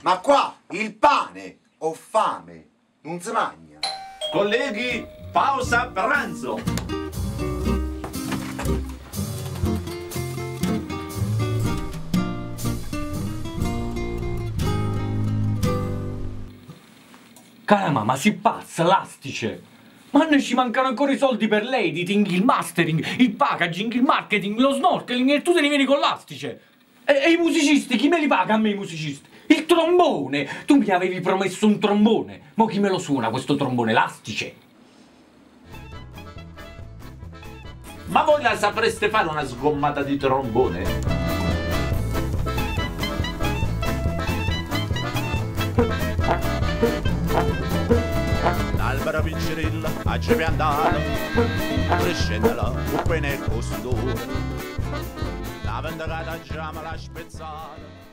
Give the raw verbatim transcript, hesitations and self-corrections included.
Ma qua il pane ho fame, non si mangia. Colleghi, pausa pranzo. Calma, ma si pazza, l'astice! Ma ne ci mancano ancora i soldi per l'editing, il mastering, il packaging, il marketing, lo snorkeling e tu te ne vieni con l'astice! E, e i musicisti, chi me li paga a me i musicisti? Il trombone! Tu mi avevi promesso un trombone! Mo chi me lo suona questo trombone, l'astice? Ma voi la sapreste fare una sgommata di trombone? L'albero piccirilla a piantare, crescendo la uppe nel costore, la vendicata già me l'ha spezzata.